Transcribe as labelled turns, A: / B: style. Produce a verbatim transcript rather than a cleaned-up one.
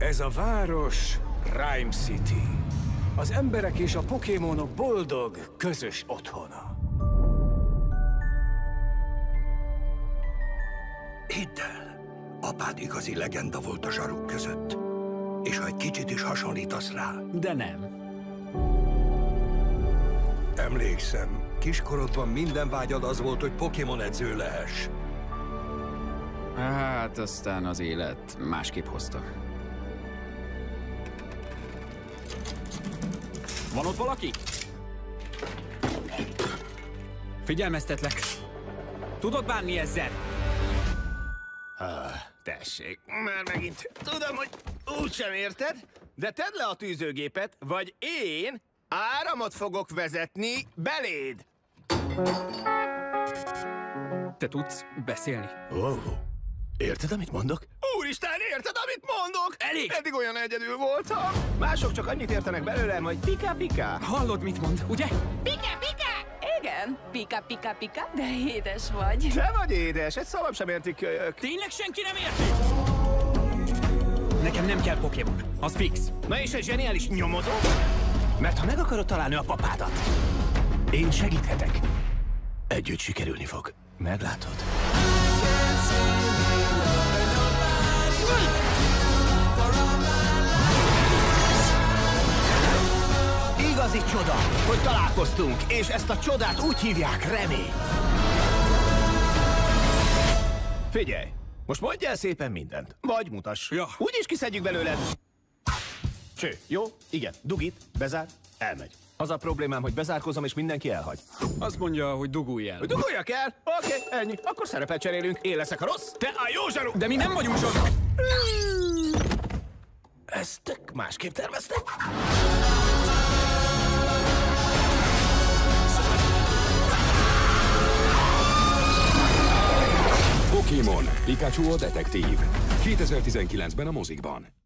A: Ez a város Rhyme City. Az emberek és a Pokémonok boldog, közös otthona.
B: Hidd el, apád igazi legenda volt a zsaruk között. És ha egy kicsit is hasonlítasz rá...
C: De nem.
B: Emlékszem, kiskorodban minden vágyad az volt, hogy Pokémon edző lehess.
C: Hát aztán az élet másképp hozta. Van ott valaki? Figyelmeztetlek. Tudod bánni ezzel?
D: Ah, tessék, már megint. Tudom, hogy úgysem érted, de tedd le a tűzőgépet, vagy én áramot fogok vezetni beléd.
C: Te tudsz beszélni?
D: Oh, érted, amit mondok? Úristen, érted, amit mondok?
C: Elég!
D: Eddig olyan egyedül voltam. Mások csak annyit értenek belőlem, hogy pika-pika.
C: Hallod, mit mond, ugye?
E: Pika, pika! Igen, pika, pika, pika, de édes vagy.
D: Te vagy édes, egy szavam sem értik kölyök.
C: Tényleg senki nem érti? Nekem nem kell Pokémon, az fix.
D: Na és egy zseniális nyomozó? Mert ha meg akarod találni a papádat, én segíthetek. Együtt sikerülni fog. Meglátod. Igazi csoda, hogy találkoztunk, és ezt a csodát úgy hívják remény. Figyelj, most mondj el szépen mindent. Vagy mutass.
C: Ja.
D: Úgyis kiszedjük belőled. Cső, jó? Igen. Dugit, bezár, elmegy. Az a problémám, hogy bezárkozom, és mindenki elhagy.
C: Azt mondja, hogy dugulj el.
D: Hogy duguljak el? Oké, okay, ennyi. Akkor szerepet cserélünk. Én leszek a rossz, te a jó zsaru.
C: De mi nem vagyunk zsaruk.
D: Ezt tök másképp terveztem.
F: Pokémon. Pikachu a detektív. kétezer-tizenkilencben a mozikban.